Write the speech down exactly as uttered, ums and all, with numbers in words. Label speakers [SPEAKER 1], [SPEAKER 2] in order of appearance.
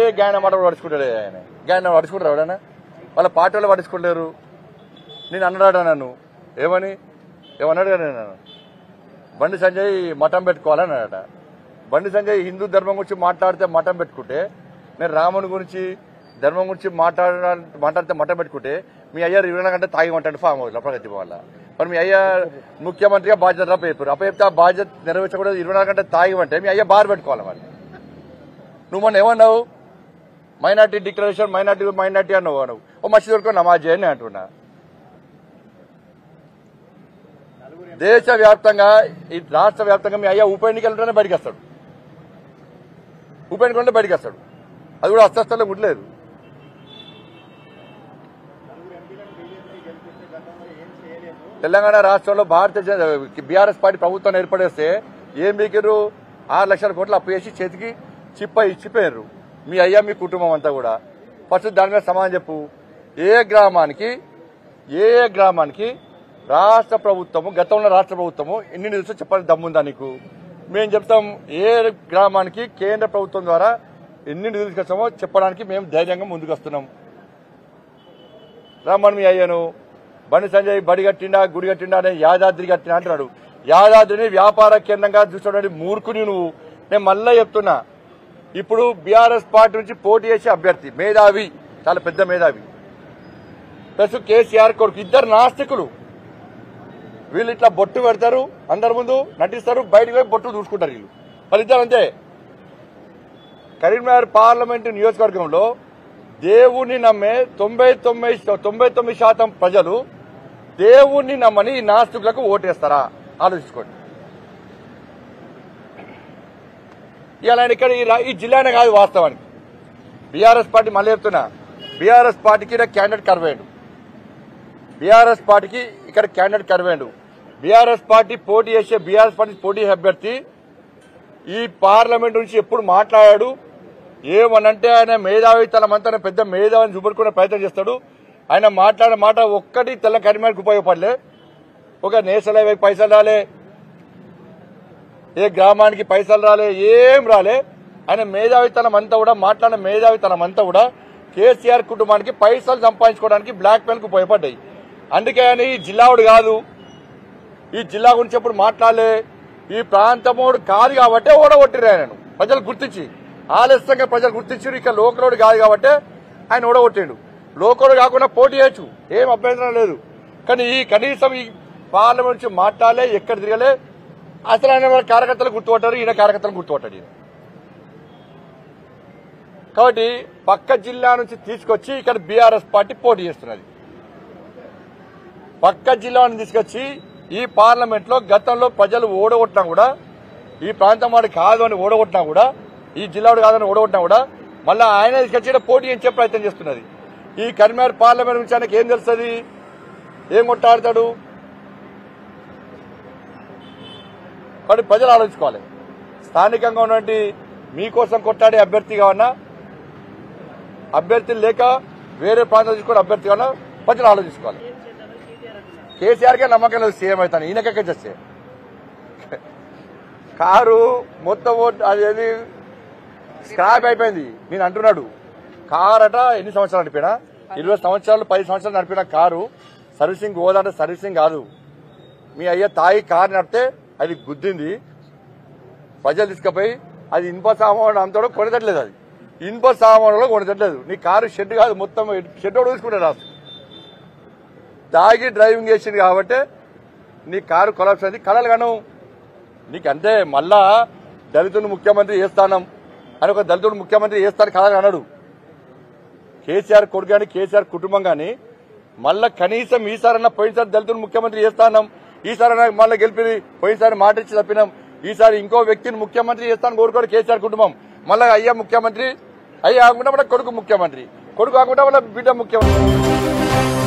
[SPEAKER 1] గాయన మాట పడుచుకుంటాడు ఆయన గాయన పడుచుకుంటారు ఎవడన్నా వాళ్ళ పార్టీ వాళ్ళు పడుచుకోలేరు నేను అన్నాడా నన్ను ఏమని ఏమన్నాడు కదా నేను బండి సంజయ్ మఠం పెట్టుకోవాలని అన్నాడట బండి సంజయ్ హిందూ ధర్మం గురించి మాట్లాడితే మఠం పెట్టుకుంటే నేను రాముని గురించి ధర్మం గురించి మాట్లాడ మాట్లాడితే మఠం పెట్టుకుంటే మీ అయ్యా ఇరవై గంట తాగిమంటాడు ఫామ్ హౌస్ ప్రగతి వల్ల మరి మీ అయ్యా ముఖ్యమంత్రిగా బాధ్యత అప్పచెప్పారు అప్పచెప్తే ఆ బాధ్యత నెరవేర్చకూడదు ఇరవై నాలుగు గంటలు తాగిమంటే మీ అయ్యా బార్ పెట్టుకోవాలి మరి నువ్వు మొన్న ఏమన్నావు మైనార్టీ డిక్లరేషన్ మైనార్టీ మైనార్టీ అన్నావు నువ్వు ఓ మసీదు వరకు నమాజ్ చేయని అంటున్నా దేశవ్యాప్తంగా ఈ రాష్ట్ర వ్యాప్తంగా మీ అయ్యా ఉప ఎన్నికలుంటేనే బయటకు వస్తాడు ఉప ఎన్నికలుంటే బయటకు వస్తాడు అది కూడా అస్తస్థలో ఉండలేదు తెలంగాణ రాష్ట్రంలో భారతీయ బీఆర్ఎస్ పార్టీ ప్రభుత్వాన్ని ఏర్పడేస్తే ఏం బీకిరు ఆరు లక్షల కోట్లు అప్పు చేసి చేతికి చిప్ప ఇచ్చిపోయారు మీ అయ్యా మీ కుటుంబం అంతా కూడా ఫస్ట్ దాని మీద సమాధానం చెప్పు ఏ గ్రామానికి ఏ గ్రామానికి రాష్ట్ర ప్రభుత్వము గతంలో రాష్ట్ర ప్రభుత్వము ఎన్ని నిధులు చెప్పాలి దమ్ముందా నీకు మేము చెప్తాం ఏ గ్రామానికి కేంద్ర ప్రభుత్వం ద్వారా ఎన్ని నిధులు తీసుకొచ్చామో చెప్పడానికి మేము ధైర్యంగా ముందుకు వస్తున్నాం రామన్ మీ అయ్యాను బండి సంజయ్ బడి కట్టిండా గుడి కట్టిండా అని యాదాద్రి కట్టినా అంటున్నాడు యాదాద్రిని వ్యాపార కేంద్రంగా చూసినటువంటి మూర్ఖుని నువ్వు నేను మళ్ళా చెప్తున్నా ఇప్పుడు బీఆర్ఎస్ పార్టీ నుంచి పోటీ చేసే అభ్యర్థి మేధావి చాలా పెద్ద మేధావి ప్లస్ కేసీఆర్ కొడుకు ఇద్దరు నాస్తికులు వీళ్ళు ఇట్లా బొట్టు పెడతారు అందరి ముందు నటిస్తారు బయటకు పోయి బొట్టు చూసుకుంటారు వీళ్ళు వాళ్ళిద్దరు అంతే కరీంనగర్ పార్లమెంటు నియోజకవర్గంలో దేవుణ్ణి నమ్మే తొంభై తొమ్మిది తొంభై తొమ్మిది శాతం ప్రజలు దేవుణ్ణి నమ్మని ఈ నాస్తికులకు ఓటేస్తారా ఆలోచించుకోండి ఇలా ఇక్కడ ఈ జిల్లానే కాదు వాస్తవానికి బీఆర్ఎస్ పార్టీ మళ్ళీ చెప్తున్నా బీఆర్ఎస్ పార్టీకి ఇక్కడ క్యాండిడేట్ కరువేండు బీఆర్ఎస్ పార్టీకి ఇక్కడ క్యాండిడేట్ కరువేండు బీఆర్ఎస్ పార్టీ పోటీ చేసే బీఆర్ఎస్ పార్టీ పోటీ అభ్యర్థి ఈ పార్లమెంట్ నుంచి ఎప్పుడు మాట్లాడాడు ఏమనంటే ఆయన మేధావితనమంతా పెద్ద మేధావిని చూపడుకునే ప్రయత్నం చేస్తాడు ఆయన మాట్లాడిన మాట ఒక్కటి తెల్ల కరీంనగర్కి ఉపయోగపడలే ఒక నేషనల్ హైవే పైసలు రాలే ఏ గ్రామానికి పైసలు రాలే ఏం రాలే ఆయన మేధావితనం అంతా కూడా మాట్లాడిన మేధావితనం అంతా కూడా కేసీఆర్ కుటుంబానికి పైసలు సంపాదించుకోవడానికి బ్లాక్ మెయిల్కి ఉపయోగపడ్డాయి అందుకే ఆయన ఈ జిల్లావుడు కాదు ఈ జిల్లా గురించి ఎప్పుడు మాట్లాడలే ఈ ప్రాంతమోడు కాదు కాబట్టే ఓడగొట్టిరు ఆయనను ప్రజలు గుర్తించి ఆలస్యంగా ప్రజలు గుర్తించారు ఇక లోకలోడు కాదు కాబట్టి ఆయన ఓడగొట్టిండు లోకలోడు కాకుండా పోటీ చేయొచ్చు ఏం అభ్యంతరం లేదు కానీ ఈ కనీసం ఈ పార్లమెంట్ నుంచి మాట్లాడలే ఎక్కడ తిరగలే అసలు ఆయన వాళ్ళ కార్యకర్తలు గుర్తుపట్టారు ఈయన కార్యకర్తలు గుర్తుపట్టాడు ఈయన కాబట్టి పక్క జిల్లా నుంచి తీసుకొచ్చి ఇక్కడ బీఆర్ఎస్ పార్టీ పోటీ చేస్తున్నది పక్క జిల్లా నుంచి తీసుకొచ్చి ఈ పార్లమెంట్ లో గతంలో ప్రజలు ఓడగొట్టినా కూడా ఈ ప్రాంతం వాడు కాదు అని ఓడగొట్టినా కూడా ఈ జిల్లాడు కాదని ఓడగొట్టినా కూడా మళ్ళీ ఆయన తీసుకొచ్చి పోటీ చేయించే ప్రయత్నం చేస్తున్నది ఈ కరీంనగర్ పార్లమెంట్ నుంచి ఆయనకి ఏం తెలుస్తుంది ఏం కొట్టాడతాడు కాబట్టి ప్రజలు ఆలోచించుకోవాలి స్థానికంగా ఉన్నటువంటి మీకోసం కొట్టాడే అభ్యర్థి కావన్నా అభ్యర్థులు లేక వేరే ప్రాంతాలు తీసుకుని అభ్యర్థి కావన్నా ప్రజలు ఆలోచించుకోవాలి కేసీఆర్కే నమ్మకం లేదు సీఎం అవుతాను ఈయనకే చేస్తే కారు మొత్తం అదేది స్క్రాప్ అయిపోయింది నేను అంటున్నాడు కారు అట ఎన్ని సంవత్సరాలు నడిపినా ఇరవై సంవత్సరాలు పది సంవత్సరాలు నడిపిన కారు సర్వీసింగ్ హోదంటే సర్వీసింగ్ కాదు మీ అయ్య తాయి కారు నడిపితే అది గుద్దింది ప్రజలు తీసుకుపోయి అది ఇనుప సామాన్ అంతా కొనతట్లేదు అది ఇనుప సామాన్లో కొనతట్లేదు నీ కారు షెడ్ కాదు మొత్తం షెడ్ కూడా తీసుకుంటాడు రాసు తాగి డ్రైవింగ్ చేసింది కాబట్టి నీ కారు కొలాప్స్ అయింది కళలు కాను నీకంటే మళ్ళా దళితుని ముఖ్యమంత్రి చేస్తానం అని ఒక దళితుడు ముఖ్యమంత్రి చేస్తాను కళలు అన్నాడు కేసీఆర్ కొడుకు కానీ కేసీఆర్ కుటుంబం కానీ మళ్ళా కనీసం ఈసారన్నా పోయినసారి దళితుని ముఖ్యమంత్రి చేస్తానం ఈసారి మళ్ళీ గెలిపి పోయినసారి మాట ఇచ్చి తప్పినాం ఈసారి ఇంకో వ్యక్తిని ముఖ్యమంత్రి చేస్తాను కోరుకోడు కేసీఆర్ కుటుంబం మళ్ళా అయ్యా ముఖ్యమంత్రి అయ్యా కాకుండా కొడుకు ముఖ్యమంత్రి కొడుకు కాకుండా బిడ్డ ముఖ్యమంత్రి